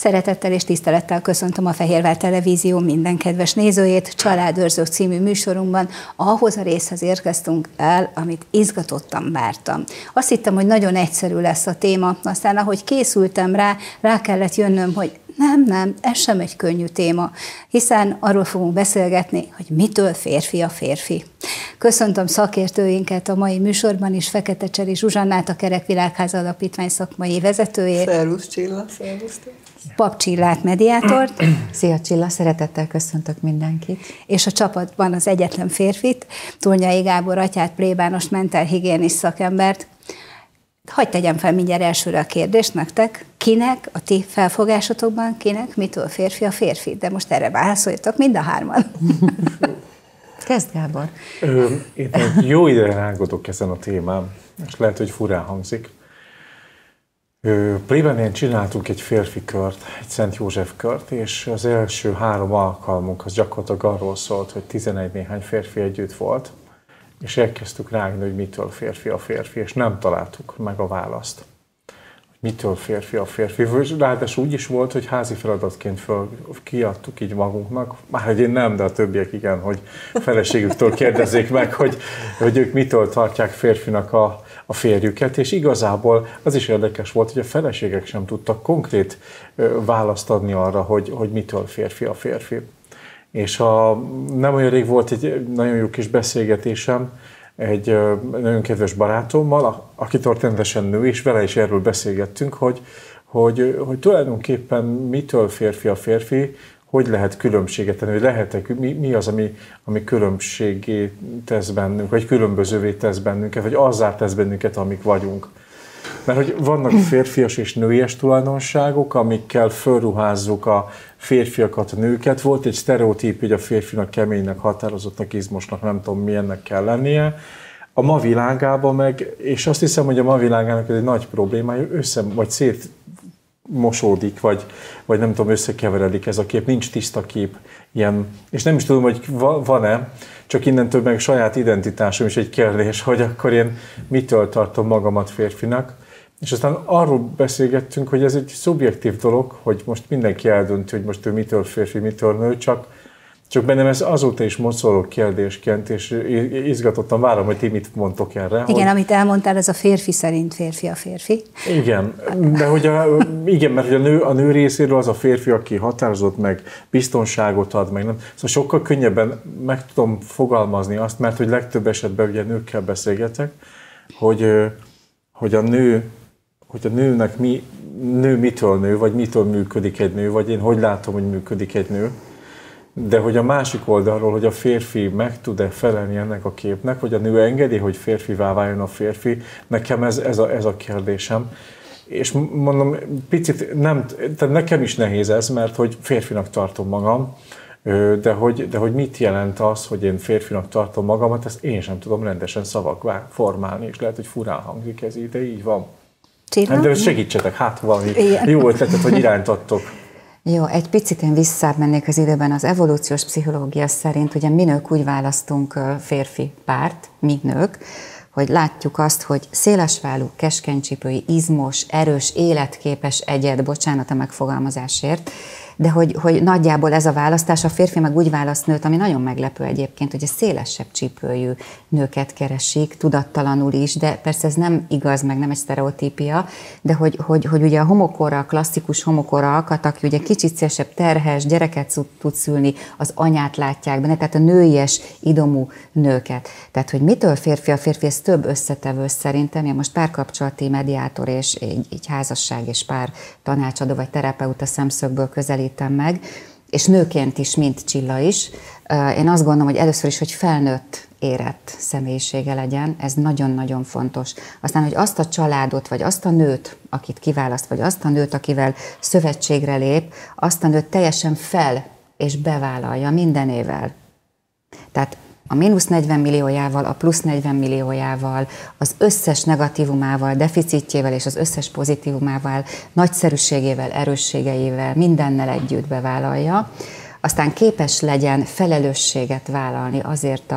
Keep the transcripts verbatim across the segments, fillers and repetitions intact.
Szeretettel és tisztelettel köszöntöm a Fehérvár Televízió minden kedves nézőjét. Családőrzők című műsorunkban ahhoz a részhez érkeztünk el, amit izgatottan vártam. Azt hittem, hogy nagyon egyszerű lesz a téma, aztán ahogy készültem rá, rá kellett jönnöm, hogy nem, nem, ez sem egy könnyű téma, hiszen arról fogunk beszélgetni, hogy mitől férfi a férfi. Köszöntöm szakértőinket a mai műsorban is, Fekete Cseri Zsuzsannát, a Kerekvilágháza Alapítvány szakmai vezetőjét. Szervusz Csilla, szervusz. Pap Csillát, mediátort. Szia Csilla, szeretettel köszöntök mindenkit. És a csapatban az egyetlen férfit, Tolnyai Gábor atyát, plébánost, mentálhigiénis szakembert. Hadd tegyem fel mindjárt elsőre a kérdést nektek, kinek, a ti felfogásotokban, kinek, mitől férfi a férfi? De most erre válaszoljatok mind a hárman. Kezd, Gábor. Ö, én egy jó ideje rágódok ezen a témán, és lehet, hogy furán hangzik. Plébánél csináltunk egy férfi kört, egy Szent József kört, és az első három alkalmunk az gyakorlatilag arról szólt, hogy tizenegy néhány férfi együtt volt, és elkezdtük rágni, hogy mitől férfi a férfi, és nem találtuk meg a választ. Mitől férfi a férfi. Ráadásul úgy is volt, hogy házi feladatként föl, kiadtuk így magunknak, már hogy én nem, de a többiek igen, hogy feleségüktől kérdezzék meg, hogy, hogy ők mitől tartják férfinak a, a férjüket, és igazából az is érdekes volt, hogy a feleségek sem tudtak konkrét választ adni arra, hogy, hogy mitől férfi a férfi. És a, nem olyan rég volt egy nagyon jó kis beszélgetésem egy nagyon kedves barátommal, aki történetesen nő, és vele is erről beszélgettünk, hogy, hogy, hogy tulajdonképpen mitől férfi a férfi, hogy lehet különbséget tenni, hogy lehet-e, mi, mi az, ami, ami különbségé tesz bennünk, vagy különbözővé tesz bennünket, vagy azzá tesz bennünket, amik vagyunk. Mert hogy vannak férfias és nőies tulajdonságok, amikkel fölruházzuk a férfiakat, a nőket. Volt egy sztereotíp, hogy a férfinak keménynek, határozottnak, izmosnak, nem tudom milyennek kell lennie. A ma világában meg, és azt hiszem, hogy a ma világának ez egy nagy problémája, össze, vagy szétmosódik, vagy, vagy nem tudom, összekeveredik ez a kép, nincs tiszta kép. Ilyen, és nem is tudom, hogy van-e, csak innentől meg saját identitásom is egy kérdés, hogy akkor én mitől tartom magamat férfinak. És aztán arról beszélgettünk, hogy ez egy szubjektív dolog, hogy most mindenki eldönti, hogy most ő mitől férfi, mitől nő, csak, csak bennem ez azóta is mozoló kérdésként, és izgatottan várom, hogy ti mit mondtok erre. Igen, hogy... amit elmondtál, ez a férfi szerint férfi a férfi. Igen, de hogy a, igen, mert hogy a nő, a nő részéről az a férfi, aki határozott meg, biztonságot ad meg, nem? Szóval sokkal könnyebben meg tudom fogalmazni azt, mert hogy legtöbb esetben ugye nőkkel beszélgetek, hogy, hogy a nő, hogy a nőnek mi, nő mitől nő, vagy mitől működik egy nő, vagy én hogy látom, hogy működik egy nő, de hogy a másik oldalról, hogy a férfi meg tud-e felelni ennek a képnek, vagy a nő engedi, hogy férfivá váljon a férfi, nekem ez, ez, a, ez a kérdésem. És mondom, picit nem, tehát nekem is nehéz ez, mert hogy férfinak tartom magam, de hogy, de hogy mit jelent az, hogy én férfinak tartom magamat, ezt én sem tudom rendesen szavakvá formálni, és lehet, hogy furán hangzik ez így, de így van. Csilla? De segítsetek, hát valami jó ötletet, hogy irányt adtok. Jó, egy picit én visszább mennék az időben. Az evolúciós pszichológia szerint ugye mi nők úgy választunk férfi párt, mi nők, hogy látjuk azt, hogy szélesvállú, keskenycsípői, izmos, erős, életképes egyed, bocsánat a megfogalmazásért, de hogy, hogy nagyjából ez a választás, a férfi meg úgy választ nőt, ami nagyon meglepő egyébként, hogy a szélesebb csípőjű nőket keresik, tudattalanul is, de persze ez nem igaz, meg nem egy sztereotípia, de hogy, hogy, hogy ugye a homokora, a klasszikus homokora alkat, aki ugye kicsit szélesebb, terhes, gyereket tud szülni, az anyát látják benne, tehát a nőies, idomú nőket. Tehát, hogy mitől férfi a férfi, ez több összetevő szerintem. Én most párkapcsolati mediátor és egy, egy házasság és pár tanácsadó vagy terapeuta szemszögből közelítem meg, és nőként is, mint Csilla is. Én azt gondolom, hogy először is, hogy felnőtt, érett személyisége legyen, ez nagyon-nagyon fontos. Aztán, hogy azt a családot, vagy azt a nőt, akit kiválaszt, vagy azt a nőt, akivel szövetségre lép, azt a nőt teljesen fel és bevállalja mindenével. Tehát a mínusz negyven milliójával, a plusz negyven milliójával, az összes negatívumával, deficitjével és az összes pozitívumával, nagyszerűségével, erősségeivel, mindennel együtt bevállalja. Aztán képes legyen felelősséget vállalni azért a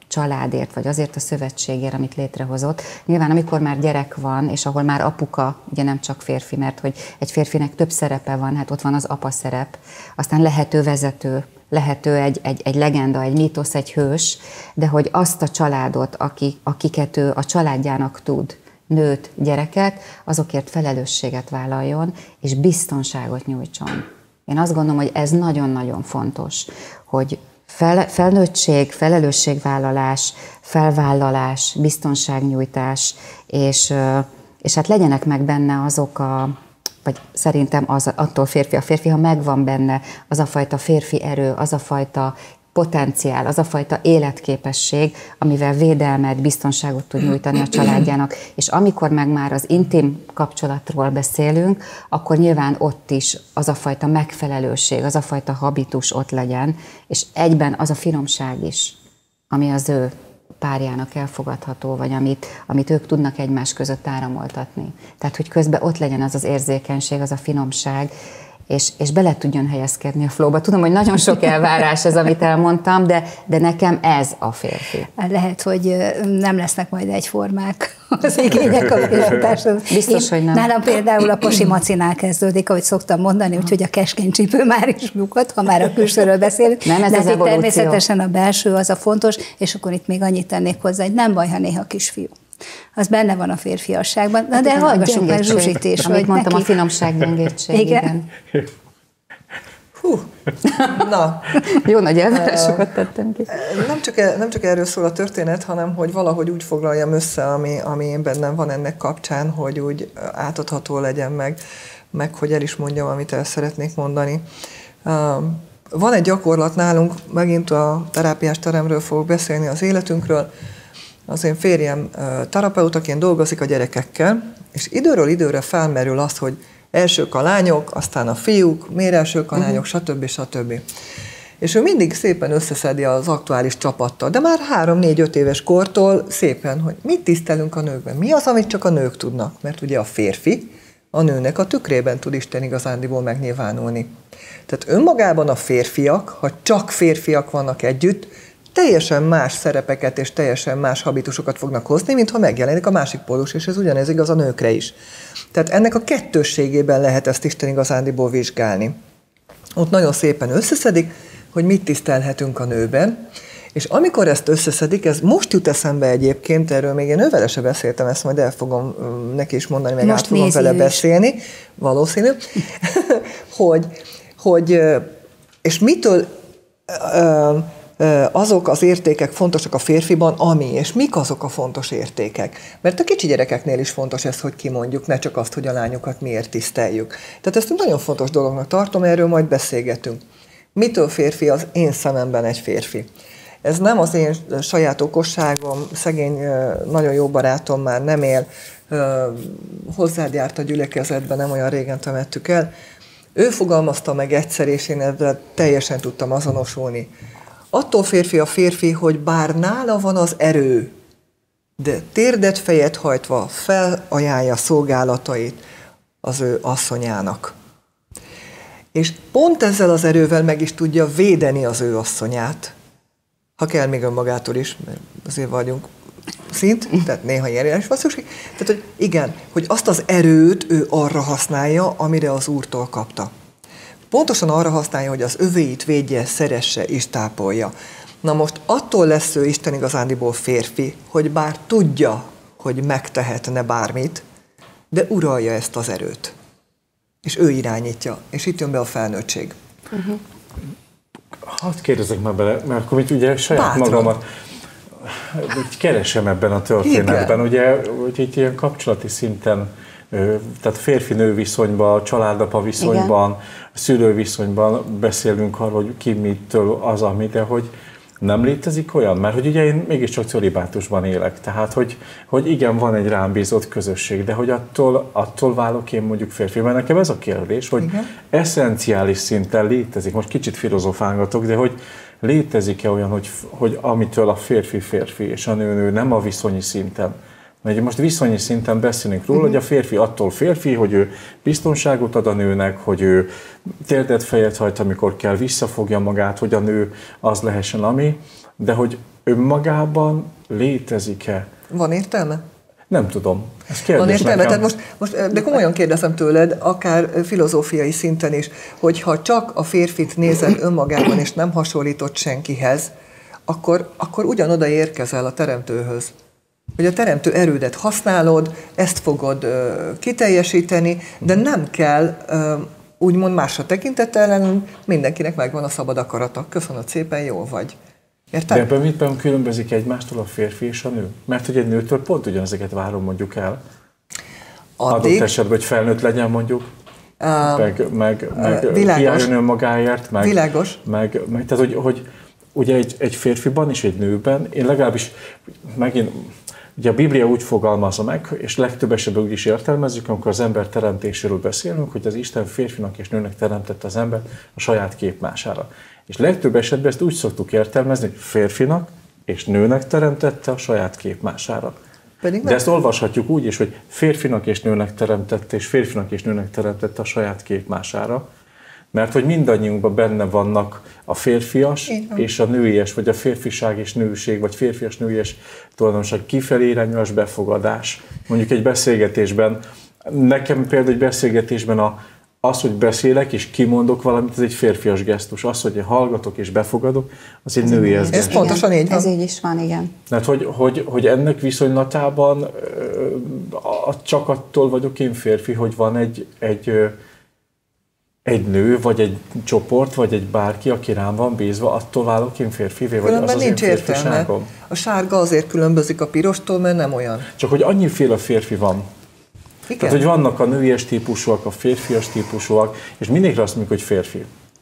családért, vagy azért a szövetségért, amit létrehozott. Nyilván amikor már gyerek van, és ahol már apuka, ugye nem csak férfi, mert hogy egy férfinek több szerepe van, hát ott van az apa szerep, aztán lehető vezető, lehető egy, egy, egy legenda, egy mítosz, egy hős, de hogy azt a családot, aki, akiket ő a családjának tud, nőt, gyereket, azokért felelősséget vállaljon, és biztonságot nyújtson. Én azt gondolom, hogy ez nagyon-nagyon fontos, hogy fel, felnőttség, felelősségvállalás, felvállalás, biztonságnyújtás, és, és hát legyenek meg benne azok a, vagy szerintem az, attól férfi a férfi, ha megvan benne az a fajta férfi erő, az a fajta potenciál, az a fajta életképesség, amivel védelmet, biztonságot tud nyújtani a családjának. És amikor meg már az intim kapcsolatról beszélünk, akkor nyilván ott is az a fajta megfelelőség, az a fajta habitus ott legyen, és egyben az a finomság is, ami az ő párjának elfogadható, vagy amit, amit ők tudnak egymás között áramoltatni. Tehát, hogy közben ott legyen az az érzékenység, az a finomság, és, és bele tudjon helyezkedni a flowba. Tudom, hogy nagyon sok elvárás ez, amit elmondtam, de, de nekem ez a férfi. Lehet, hogy nem lesznek majd egyformák az igények a férfitárshoz. Biztos, hogy nem. Nálam például a Posi Macinál kezdődik, ahogy szoktam mondani, úgyhogy a keskeny csípő már is bukott, ha már a külsőről beszélünk. Nem, ez de az evolúció. Természetesen a belső az a fontos, és akkor itt még annyit tennék hozzá, hogy nem baj, ha néha kisfiú. Az benne van a férfiasságban. Na, de hát hallgassunk meg Zsuzsit is. Amit mondtam, neki... a finomság, gyengétség. Igen. igen. Hú, na. Jó nagy elvárásokat tettem ki. Nem csak, nem csak erről szól a történet, hanem hogy valahogy úgy foglaljam össze, ami, ami bennem van ennek kapcsán, hogy úgy átadható legyen meg, meg hogy el is mondjam, amit el szeretnék mondani. Van egy gyakorlat nálunk, megint a terápiás teremről fogok beszélni, az életünkről. Az én férjem terapeutaként dolgozik a gyerekekkel, és időről időre felmerül az, hogy elsők a lányok, aztán a fiúk, miért elsők a lányok, stb. stb. És ő mindig szépen összeszedi az aktuális csapattal, de már három-négy-öt éves kortól szépen, hogy mit tisztelünk a nőkben, mi az, amit csak a nők tudnak, mert ugye a férfi a nőnek a tükrében tud Isten igazándiból megnyilvánulni. Tehát önmagában a férfiak, ha csak férfiak vannak együtt, teljesen más szerepeket és teljesen más habitusokat fognak hozni, mint ha megjelenik a másik pólus, és ez ugyanez igaz a nőkre is. Tehát ennek a kettősségében lehet ezt Isten igazándiból vizsgálni. Ott nagyon szépen összeszedik, hogy mit tisztelhetünk a nőben, és amikor ezt összeszedik, ez most jut eszembe egyébként, erről még én ővele se beszéltem, ezt majd el fogom neki is mondani, meg most át fogom vele beszélni, valószínű, hogy, hogy, és mitől azok az értékek fontosak a férfiban, ami, és mik azok a fontos értékek. Mert a kicsi gyerekeknél is fontos ez, hogy kimondjuk, ne csak azt, hogy a lányokat miért tiszteljük. Tehát ezt nagyon fontos dolognak tartom, erről majd beszélgetünk. Mitől férfi az én szememben egy férfi? Ez nem az én saját okosságom, szegény, nagyon jó barátom már nem él, hozzád járt a gyülekezetben, nem olyan régen temettük el. Ő fogalmazta meg egyszer, és én ezzel teljesen tudtam azonosulni. Attól férfi a férfi, hogy bár nála van az erő, de térdet fejet hajtva felajánlja szolgálatait az ő asszonyának. És pont ezzel az erővel meg is tudja védeni az ő asszonyát, ha kell még önmagától is, mert azért vagyunk szint, tehát néha ilyen is van szükség. Tehát, hogy igen, hogy azt az erőt ő arra használja, amire az Úrtól kapta. Pontosan arra használja, hogy az övéit védje, szeresse és tápolja. Na most attól lesz ő Isten igazándiból férfi, hogy bár tudja, hogy megtehetne bármit, de uralja ezt az erőt. És ő irányítja. És itt jön be a felnőttség. Uh-huh. Hadd kérdezek már bele, mert akkor itt ugye saját Bátran. magamat keresem ebben a történetben. Igen. Ugye, hogy itt ilyen kapcsolati szinten, tehát férfi-nő viszonyban, családapa viszonyban, igen, szülő viszonyban beszélünk arról, hogy ki mitől az, ami, de hogy nem létezik olyan? Mert hogy ugye én mégiscsak cölibátusban élek, tehát hogy, hogy igen, van egy rám bízott közösség, de hogy attól, attól válok én mondjuk férfi. Mert nekem ez a kérdés, hogy igen, eszenciális szinten létezik, most kicsit filozofálgatok, de hogy létezik-e olyan, hogy, hogy amitől a férfi férfi és a nő nő, nem a viszonyi szinten. Mert most viszonyi szinten beszélünk róla, uh-huh, hogy a férfi attól férfi, hogy ő biztonságot ad a nőnek, hogy ő térdet fejet hajt, amikor kell, visszafogja magát, hogy a nő az lehessen ami, de hogy önmagában létezik-e? Van értelme? Nem tudom. Ez kérdés Van értelme? nekem. Tehát most, most, de komolyan kérdezem tőled, akár filozófiai szinten is, hogyha csak a férfit nézed önmagában, és nem hasonlított senkihez, akkor, akkor ugyanoda érkezel a teremtőhöz. Hogy a teremtő erődet használod, ezt fogod uh, kiteljesíteni, de nem kell uh, úgymond másra tekintettel lennünk, mindenkinek megvan a szabad akarata. Köszönöm szépen, jól vagy. Érted? De ebben mitben különbözik egymástól a férfi és a nő? Mert hogy egy nőtől pont ugyanezeket várom mondjuk el. Addig, adott esetben, hogy felnőtt legyen mondjuk, uh, meg, meg, meg kiálljon önmagáért, meg, világos. meg, meg tehát hogy, hogy ugye egy, egy férfiban és egy nőben, én legalábbis megint, ugye a Biblia úgy fogalmazza meg, és legtöbb esetben úgy is értelmezzük, amikor az ember teremtéséről beszélünk, hogy az Isten férfinak és nőnek teremtette az ember a saját képmására. És legtöbb esetben ezt úgy szoktuk értelmezni, hogy férfinak és nőnek teremtette a saját képmására. Pedig de ezt olvashatjuk úgy is, hogy férfinak és nőnek teremtette, és férfinak és nőnek teremtette a saját képmására, mert hogy mindannyiunkban benne vannak a férfias és a nőies, vagy a férfiság és nőség, vagy férfias nőies tulajdonság, kifelé irányulás, befogadás. Mondjuk egy beszélgetésben, nekem például egy beszélgetésben a, az, hogy beszélek és kimondok valamit, ez egy férfias gesztus. Az, hogy hallgatok és befogadok, az egy nőies gesztus. Ez pontosan így van. Ez így is van, igen. Tehát, hogy, hogy, hogy ennek viszonylatában csak attól vagyok én férfi, hogy van egy, egy egy nő, vagy egy csoport, vagy egy bárki, aki rám van bízva, attól válok én férfivé, vagy az az nincs én értelme. A sárga azért különbözik a pirostól, mert nem olyan. Csak hogy annyiféle férfi van. Igen. Tehát, hogy vannak a nőies típusúak, a férfias típusúak, és mindenki azt mondjuk, hogy férfi.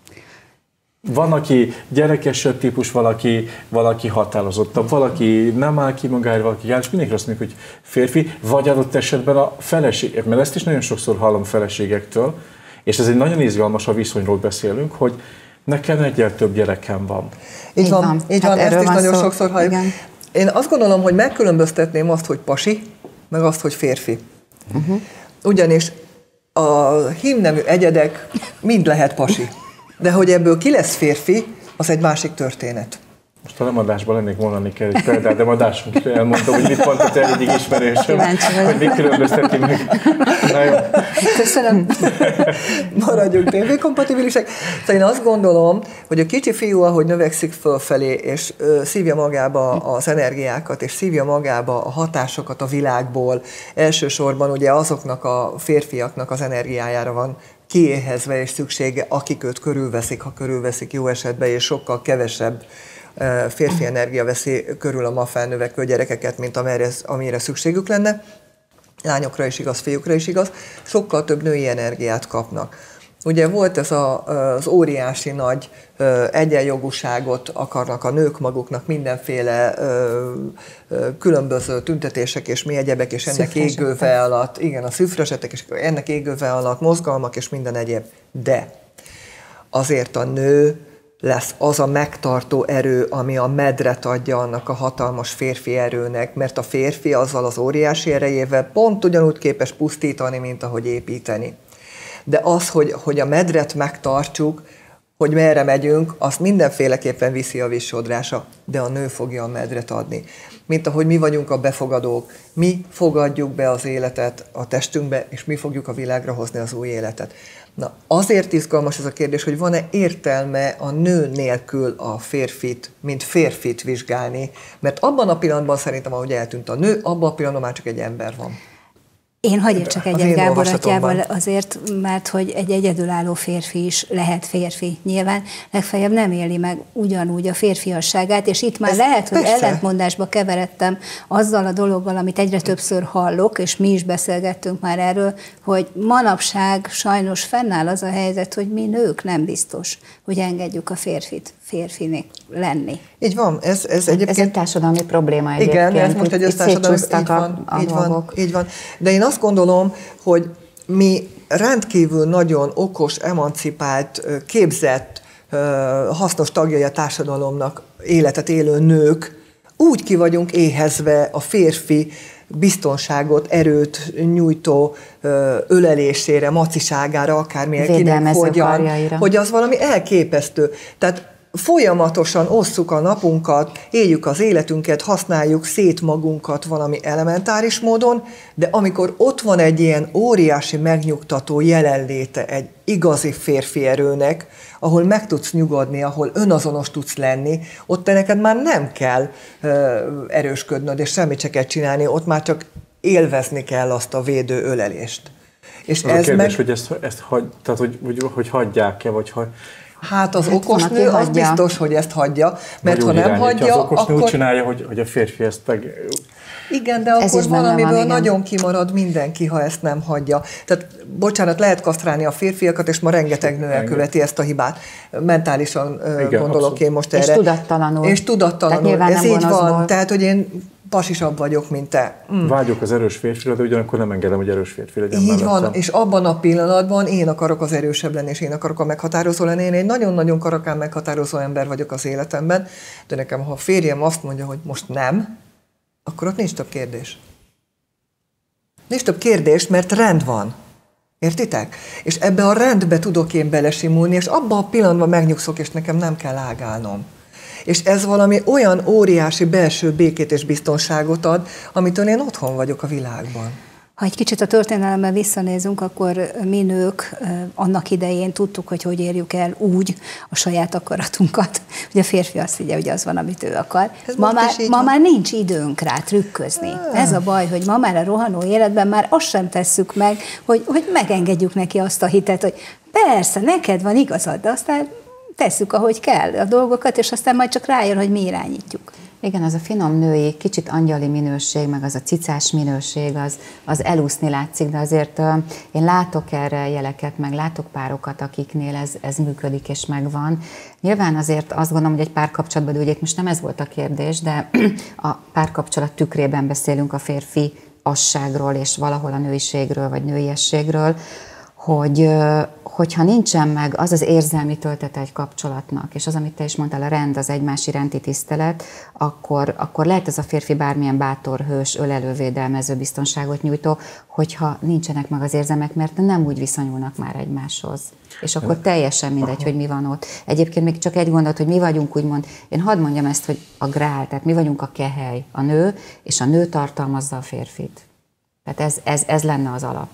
Van, aki gyerekesebb típus, valaki, valaki határozottabb, valaki nem áll ki magára, valaki áll, és mindenki azt mondjuk, hogy férfi, vagy adott esetben a feleség, mert ezt is nagyon sokszor hallom feleségektől, és ez egy nagyon izgalmas, a viszonyról beszélünk, hogy nekem egyel több gyerekem van. Így van, van. Így van, hát ezt is nagyon szó. sokszor halljuk. Igen. Én azt gondolom, hogy megkülönböztetném azt, hogy pasi, meg azt, hogy férfi. Uh-huh. Ugyanis a hímnemű egyedek mind lehet pasi. De hogy ebből ki lesz férfi, az egy másik történet. Most a lemadásban lennék mondani kell egy példát, de madásunk is elmondtam, hogy mit mondta te egyik ismerősöm, hogy mit különbözteti meg. Na jó. Köszönöm. Maradjunk tévékompatibilisek. Szóval én azt gondolom, hogy a kicsi fiú, ahogy növekszik fölfelé, és ö, szívja magába az energiákat, és szívja magába a hatásokat a világból, elsősorban ugye azoknak a férfiaknak az energiájára van kiéhezve és szüksége, akik őt körülveszik, ha körülveszik jó esetben, és sokkal kevesebb férfi energia veszi körül a ma felnövekvő gyerekeket, mint amire, amire szükségük lenne. Lányokra is igaz, fiúkra is igaz. Sokkal több női energiát kapnak. Ugye volt ez a, az óriási nagy egyenjogúságot akarnak a nők maguknak, mindenféle különböző tüntetések és mi egyebek, és ennek égőve alatt, igen, a szüfresetek, és ennek égőve alatt mozgalmak és minden egyéb. De azért a nő lesz az a megtartó erő, ami a medret adja annak a hatalmas férfi erőnek, mert a férfi azzal az óriási erejével pont ugyanúgy képes pusztítani, mint ahogy építeni. De az, hogy, hogy a medret megtartsuk, hogy merre megyünk, azt mindenféleképpen viszi a vízsodrása, de a nő fogja a medret adni. Mint ahogy mi vagyunk a befogadók, mi fogadjuk be az életet a testünkbe, és mi fogjuk a világra hozni az új életet. Na, azért izgalmas ez a kérdés, hogy van-e értelme a nő nélkül a férfit, mint férfit vizsgálni, mert abban a pillanatban szerintem, ahogy eltűnt a nő, abban a pillanatban már csak egy ember van. Én hagyjuk csak egyet Gábor atyával azért, mert hogy egy egyedülálló férfi is lehet férfi. Nyilván legfeljebb nem éli meg ugyanúgy a férfiasságát, és itt már ez lehet, hogy persze. ellentmondásba keveredtem azzal a dologgal, amit egyre többször hallok, és mi is beszélgettünk már erről, hogy manapság sajnos fennáll az a helyzet, hogy mi nők nem biztos, hogy engedjük a férfit férfinek lenni. Így van, ez, ez egyébként... Ez egy társadalmi probléma egyébként. Igen, ez most egy össztársadalmi, így van, a, a így, van, így van. De én azt gondolom, hogy mi rendkívül nagyon okos, emancipált, képzett, hasznos tagjai a társadalomnak, életet élő nők, úgy ki vagyunk éhezve a férfi biztonságot, erőt nyújtó ölelésére, maciságára, akármilyen kinek hogyan, hogy az valami elképesztő. Tehát folyamatosan osszuk a napunkat, éljük az életünket, használjuk szét magunkat valami elementáris módon, de amikor ott van egy ilyen óriási megnyugtató jelenléte egy igazi férfi erőnek, ahol meg tudsz nyugodni, ahol önazonos tudsz lenni, ott te neked már nem kell ö, erősködnöd, és semmit se kell csinálni, ott már csak élvezni kell azt a védő ölelést. És az ez a kérdés, meg... hogy ezt, ezt hagy, tehát, hogy, hogy, hogy hagyják-e, vagy hogy... Hát az hát okos van, nő, az hagyja. biztos, hogy ezt hagyja, mert ha nem irányítja. hagyja, Az okos nő akkor... úgy csinálja, hogy, hogy a férfi ezt meg... Igen, de Ez akkor is benne valamiből van, igen. nagyon kimarad mindenki, ha ezt nem hagyja. Tehát, bocsánat, lehet kasztrálni a férfiakat, és ma rengeteg nő elköveti ezt a hibát. Mentálisan igen, gondolok abszolút. Én most erre. És tudattalanul. És tudattalanul. Ez így van. Tehát, hogy én pasisabb vagyok, mint te. Mm. Vágyok az erős férfira, de ugyanakkor nem engedem, hogy erős férfi legyen Így mellettem. van, és abban a pillanatban én akarok az erősebb lenni, és én akarok a meghatározó lenni. Én egy nagyon-nagyon karakán meghatározó ember vagyok az életemben, de nekem, ha a férjem azt mondja, hogy most nem, akkor ott nincs több kérdés. Nincs több kérdés, mert rend van. Értitek? És ebbe a rendbe tudok én belesimulni, és abban a pillanatban megnyugszok, és nekem nem kell ágálnom. És ez valami olyan óriási belső békét és biztonságot ad, amitől én otthon vagyok a világban. Ha egy kicsit a történelemben visszanézünk, akkor mi nők annak idején tudtuk, hogy hogy érjük el úgy a saját akaratunkat, hogy a férfi azt higgye, hogy az van, amit ő akar. Ma már, ma már nincs időnk rá trükközni. Ah. Ez a baj, hogy ma már a rohanó életben már azt sem tesszük meg, hogy, hogy megengedjük neki azt a hitet, hogy persze, neked van igazad, de aztán tesszük, ahogy kell a dolgokat, és aztán majd csak rájön, hogy mi irányítjuk. Igen, az a finom női, kicsit angyali minőség, meg az a cicás minőség, az, az elúszni látszik, de azért uh, én látok erre jeleket, meg látok párokat, akiknél ez, ez működik és megvan. Nyilván azért azt gondolom, hogy egy párkapcsolatban, de ugye most nem ez volt a kérdés, de a párkapcsolat tükrében beszélünk a férfi asságról és valahol a nőiségről vagy nőiességről, hogy, hogyha nincsen meg az az érzelmi töltete egy kapcsolatnak, és az, amit te is mondtál, a rend, az egymás iránti tisztelet, akkor, akkor lehet ez a férfi bármilyen bátor, hős, ölelő, védelmező, biztonságot nyújtó, hogyha nincsenek meg az érzelmek, mert nem úgy viszonyulnak már egymáshoz. És akkor teljesen mindegy, hogy mi van ott. Egyébként még csak egy gondolat, hogy mi vagyunk úgymond, én hadd mondjam ezt, hogy a grál, tehát mi vagyunk a kehely, a nő, és a nő tartalmazza a férfit. Tehát ez, ez, ez lenne az alap.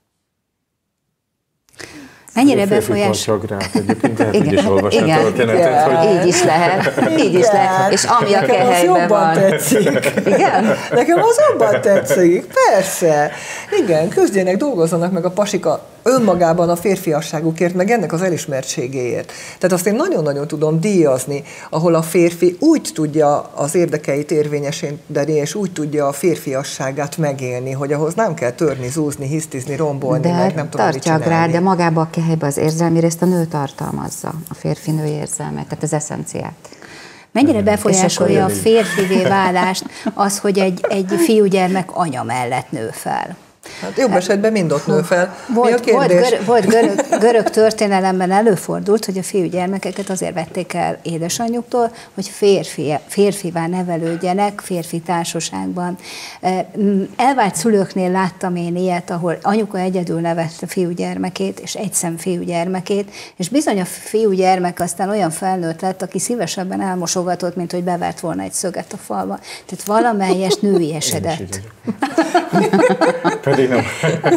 Mennyire befolyás... Egyébként lehet, hogy is olvasni a történetet, hogy... Így is lehet, így is lehet. És ami a kehelyben van. Tetszik. Igen? Nekem az jobban tetszik, persze. Igen, küzdjenek, dolgozzanak meg a pasika önmagában a férfiasságukért, meg ennek az elismertségéért. Tehát azt én nagyon-nagyon tudom díjazni, ahol a férfi úgy tudja az érdekeit érvényesíteni, és úgy tudja a férfiasságát megélni, hogy ahhoz nem kell törni, zúzni, hisztizni, rombolni, de meg nem tudom mit csinálni. Rá, de magába a kehelybe az érzelmi részt a nő tartalmazza, a férfi-nő érzelmet, tehát az eszenciát. Mennyire befolyásolja a férfivé válást az, hogy egy, egy fiúgyermek anya mellett nő fel? Hát jobb esetben mind ott nő fel. Volt, volt, gör, volt görög, görög történelemben előfordult, hogy a fiúgyermekeket azért vették el édesanyjuktól, hogy férfi, férfivá nevelődjenek, férfi társaságban. Elvált szülőknél láttam én ilyet, ahol anyuka egyedül nevette fiúgyermekét, és egyszem fiúgyermekét, és bizony a fiúgyermek aztán olyan felnőtt lett, aki szívesebben elmosogatott, mint hogy bevert volna egy szöget a falba. Tehát valamelyest nőiesedett. Pedig nem.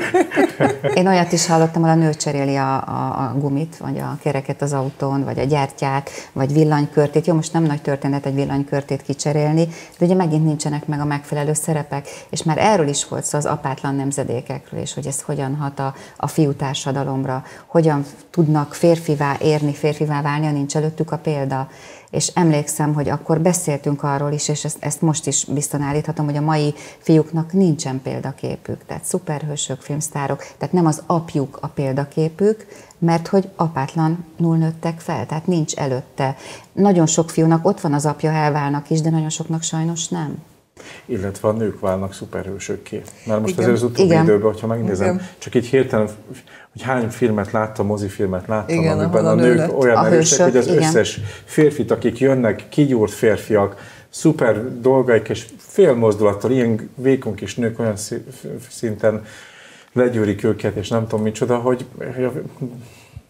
Én olyat is hallottam, hogy a nő cseréli a, a, a gumit, vagy a kereket az autón, vagy a gyertyát, vagy villanykörtét. Jó, most nem nagy történet egy villanykörtét kicserélni, de ugye megint nincsenek meg a megfelelő szerepek. És már erről is volt szó, az apátlan nemzedékekről, és hogy ez hogyan hat a, a fiú társadalomra, hogyan tudnak férfivá érni, férfivá válni, ha nincs előttük a példa. És emlékszem, hogy akkor beszéltünk arról is, és ezt, ezt most is biztosan állíthatom, hogy a mai fiúknak nincsen példaképük, tehát szuperhősök, filmsztárok, tehát nem az apjuk a példaképük, mert hogy apátlanul nőttek fel, tehát nincs előtte. Nagyon sok fiúnak ott van az apja, elválnak is, de nagyon soknak sajnos nem. Illetve a nők válnak szuperhősökké. Mert most Igen. azért az utóbbi Igen. időben, hogyha megnézem, Igen. csak így hirtelen, hogy hány filmet láttam, mozifilmet láttam, Igen, amiben a, a nők lett. olyan A erősek, hősök, hogy az igen. összes férfit, akik jönnek, kigyúrt férfiak, szuper dolgaik, és fél mozdulattal ilyen vékony kis nők olyan szinten legyőrik őket, és nem tudom micsoda, hogy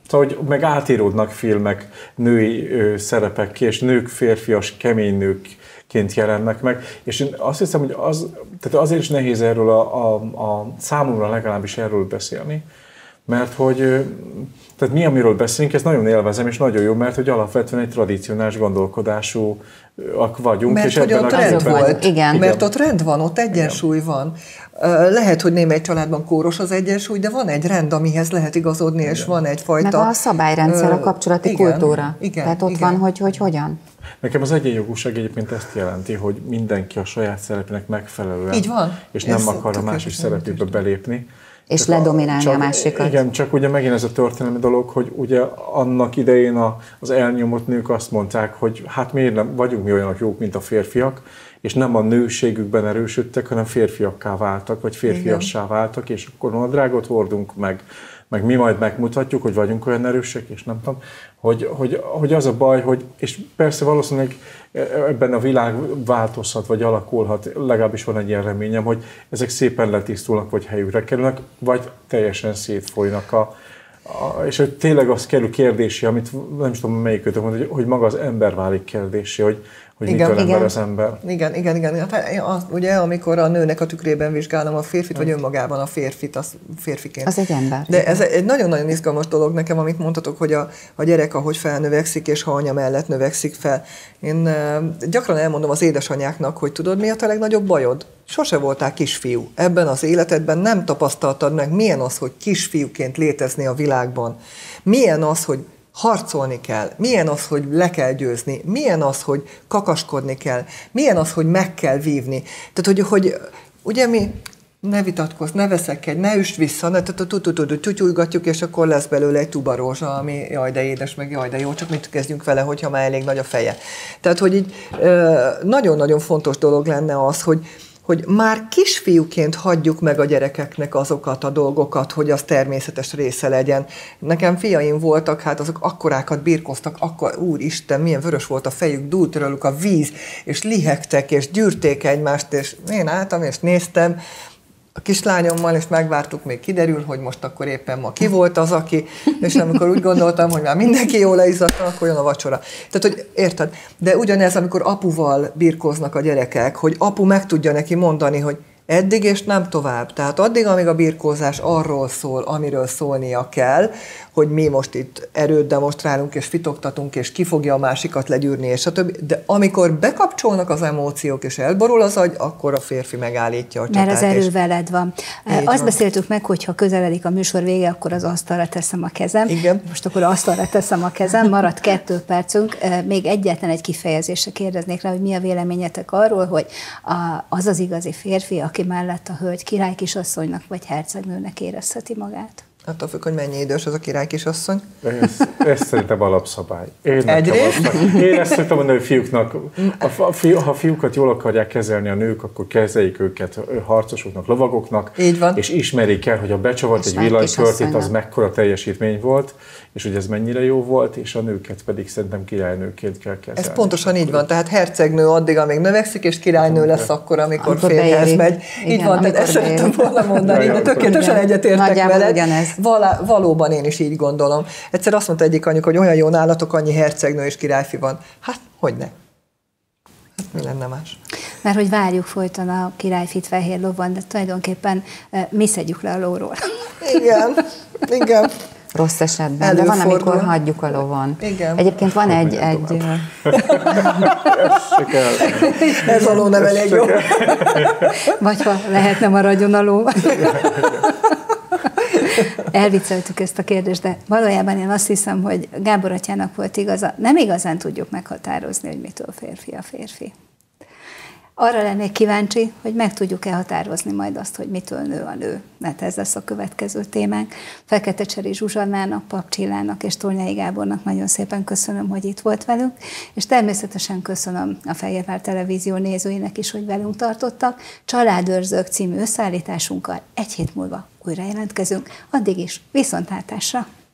Szóval, hogy meg átíródnak filmek női ö, szerepek, és nők férfias, kemény nőkként jelennek meg, és én azt hiszem, hogy az, tehát azért is nehéz erről a, a, a számomra legalábbis erről beszélni, mert hogy tehát mi, amiről beszélünk, ezt nagyon élvezem, és nagyon jó, mert hogy alapvetően egy tradicionális gondolkodásúak vagyunk. Mert és hogy ebben ott a rend képben, volt. Igen. Mert ott rend van, ott egyensúly Igen. van. Lehet, hogy némely családban kóros az egyensúly, de van egy rend, amihez lehet igazodni, Igen. és van egyfajta... Meg a szabályrendszer, a kapcsolati igen, kultúra. Igen, Tehát ott igen. van, hogy, hogy hogyan. Nekem az egyenjogúság egyébként ezt jelenti, hogy mindenki a saját szerepének megfelelően, Így van. és nem Ez akar a másik szerepébe belépni. És csak ledominálni csak, a másikat. Igen, csak ugye megint ez a történelmi dolog, hogy ugye annak idején a, az elnyomott nők azt mondták, hogy hát miért nem vagyunk mi olyanok jók, mint a férfiak, és nem a nőségükben erősödtek, hanem férfiakká váltak, vagy férfiassá váltak, és akkor nadrágot hordunk meg, meg mi majd megmutatjuk, hogy vagyunk olyan erősek, és nem tudom, hogy, hogy, hogy az a baj, hogy, és persze valószínűleg ebben a világ változhat, vagy alakulhat, legalábbis van egy ilyen reményem, hogy ezek szépen letisztulnak, vagy helyükre kerülnek, vagy teljesen szétfolynak a, a és hogy tényleg az kerül kérdési, amit nem is tudom melyikötök mondani, hogy, hogy maga az ember válik kérdési, hogy hogy igen, mitől igen. ember az ember. Igen, igen, igen. Hát, az, ugye, amikor a nőnek a tükrében vizsgálom a férfit, vagy önmagában a férfit, az férfiként. Az egy ember. De ez egy nagyon-nagyon izgalmas dolog nekem, amit mondhatok, hogy a, a gyerek ahogy felnövekszik, és ha anya mellett növekszik fel. Én uh, gyakran elmondom az édesanyáknak, hogy tudod, mi a te legnagyobb bajod? Sose voltál kisfiú. Ebben az életedben nem tapasztaltad meg, milyen az, hogy kisfiúként létezni a világban. Milyen az, hogy harcolni kell, milyen az, hogy le kell győzni, milyen az, hogy kakaskodni kell, milyen az, hogy meg kell vívni. Tehát, hogy, hogy ugye mi ne vitatkozz, ne veszekedj, ne üsd vissza, ne tutyújgatjuk, és akkor lesz belőle egy tuba rózsa, ami jaj, de édes, meg jaj, de jó, csak mit kezdjünk vele, hogyha már elég nagy a feje. Tehát, hogy így nagyon-nagyon fontos dolog lenne az, hogy hogy már kisfiúként hagyjuk meg a gyerekeknek azokat a dolgokat, hogy az természetes része legyen. Nekem fiaim voltak, hát azok akkorákat birkoztak, akkor, úristen, milyen vörös volt a fejük, dúlt róluk a víz, és lihegtek, és gyűrték egymást, és én álltam, és néztem a kislányommal, és megvártuk, még kiderül, hogy most akkor éppen ma ki volt az, aki, és amikor úgy gondoltam, hogy már mindenki jól leizzadt, akkor jön a vacsora. Tehát, hogy érted? De ugyanez, amikor apuval birkóznak a gyerekek, hogy apu meg tudja neki mondani, hogy eddig és nem tovább. Tehát addig, amíg a birkózás arról szól, amiről szólnia kell, hogy mi most itt erőt demonstrálunk, és fitoktatunk, és ki fogja a másikat legyűrni, és a többi. De amikor bekapcsolnak az emóciók, és elborul az agy, akkor a férfi megállítja a csatát. Mert az erő veled van. Így Azt van. beszéltük meg, hogy ha közeledik a műsor vége, akkor az asztalra teszem a kezem. Igen. Most akkor asztalra teszem a kezem, maradt kettő percünk. Még egyetlen egy kifejezésre kérdeznék rá, hogy mi a véleményetek arról, hogy az az igazi férfi, aki mellett a hölgy királykisasszonynak vagy hercegnőnek érezheti magát. Attól függ, hogy mennyi idős az a királykisasszony. Ez, ez szerintem alapszabály. Én, Egyrészt? azt, én ezt szoktam mondani, hogy fiúknak, a fiú, ha fiúkat jól akarják kezelni a nők, akkor kezeljék őket harcosoknak, lovagoknak, Így van. és ismerik el, hogy a becsavart És egy villanykörtét, az mekkora teljesítmény volt, és hogy ez mennyire jó volt, és a nőket pedig szerintem királynőként kell kezelni. Ez pontosan így van, tehát hercegnő addig, amíg növekszik, és királynő lesz akkor, amikor, amikor férjhez beéri. megy. Így Igen, van, tehát ezt szerettem volna mondani, de tökéletesen egyetértek veled. Val- valóban én is így gondolom. Egyszer azt mondta egyik anyuk, hogy olyan jó nálatok, annyi hercegnő és királyfi van. Hát, hogyne? Hát mi lenne más? Mert hogy várjuk folyton a királyfit fehér lovon, de tulajdonképpen mi szedjük le a lóról. Igen, igen. Rossz esetben, Előfordul. de van, amikor hagyjuk a lovon. Igen. Egyébként van egy... egy Ez a ló nem elég jó. Vagy ha lehetne maradjon a ló. Elvicceltük ezt a kérdést, de valójában én azt hiszem, hogy Gábor atyának volt igaza, nem igazán tudjuk meghatározni, hogy mitől férfi a férfi. Arra lennék kíváncsi, hogy meg tudjuk-e határozni majd azt, hogy mitől nő a nő. Mert ez lesz a következő témánk. Fekete Cseri Zsuzsannának, Pap Csillának és Tolnyai Gábornak nagyon szépen köszönöm, hogy itt volt velünk, és természetesen köszönöm a Fehérvár Televízió nézőinek is, hogy velünk tartottak. Családőrzők című összeállításunkkal egy hét múlva újra jelentkezünk. Addig is viszontlátásra!